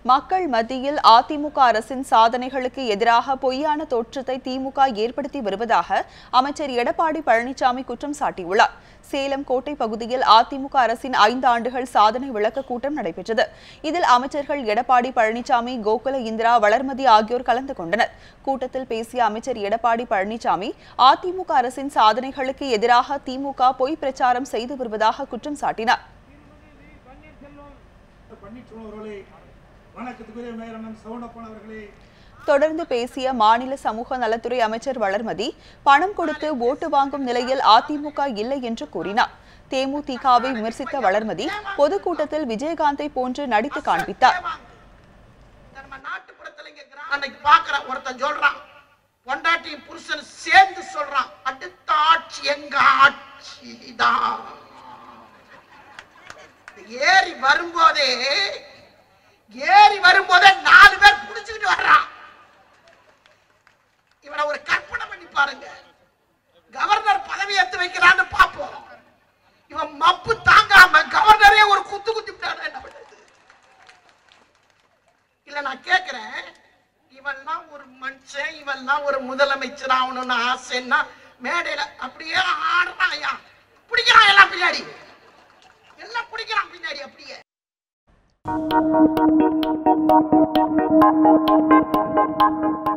மக்கள் மத்தியில் அதிமுக அரசின் சாதனைகளுக்கு எதிராக பொய்யான தோற்றத்தை திமுக ஏற்படுத்தி வருவதாக அமைச்சர் எடப்பாடி பழனிசாமி குற்றம் சாட்டியுள்ளார். சேலம் கோட்டை பகுதியில் அதிமுக அரசின் 5 ஆண்டுகள் சாதனை விளக்க கூட்டம் நடைபெற்றது. இதில் அமைச்சர்கள் எடப்பாடி பழனிசாமி, கோகுல இந்திரா, வளர்மதி ஆகியோர் கலந்து கொண்டனர். கூட்டத்தில் பேசிய அமைச்சர் எடப்பாடி பழனிசாமி, அதிமுக அரசின் சாதனைகளுக்கு எதிராக திமுக பொய் பிரச்சாரம் செய்து வருவதாக குற்றம் சாட்டினார். தொடர்ந்து பேசிய மாநில சமூக நலத்துறை அமைச்சர் வளர்மதி, பணம் கொடுத்து ஓட்டு வாங்கும் நிலையில் அதிமுக இல்லை என்று கூறினார். தேமுதிகவை விமர்சித்த வளர்மதி, பொதுக்கூட்டத்தில் விஜயகாந்தை போன்று நடித்து காண்பித்தார். ஏறி வரும்போதே 4 பேர் புடிச்சுக்கிட்டு வர்றான். இவனை ஒரு கற்பனை பண்ணி பாருங்க. கவர்னர் பதவி ஏத்து வைக்கிறான்னு பாப்போம். இவன் மப்பு தாங்காம கவர்னரே ஒரு குத்து குத்திட்டாரு. என்ன பண்றது? இல்ல நான் கேக்குறேன், இவன்லாம் ஒரு மனுஷன், இவன்லாம் ஒரு முதலமைச்சர் ஆகணும்னு ஆசைன்னா மேடையில அப்படியே ஆடுறாயா, பிடிக்கிறான் எல்லாம் பின்னாடி, எல்லாம் பிடிக்கிறான் பின்னாடி அப்படியே. Thank you.